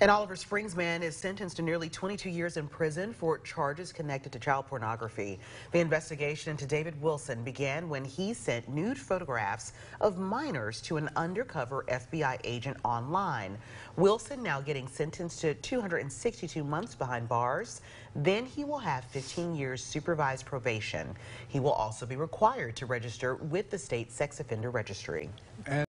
An Oliver Springs man is sentenced to nearly 22 years in prison for charges connected to child pornography. The investigation into David Wilson began when he sent nude photographs of minors to an undercover FBI agent online. Wilson now getting sentenced to 262 months behind bars. Then he will have 15 years supervised probation. He will also be required to register with the state sex offender registry.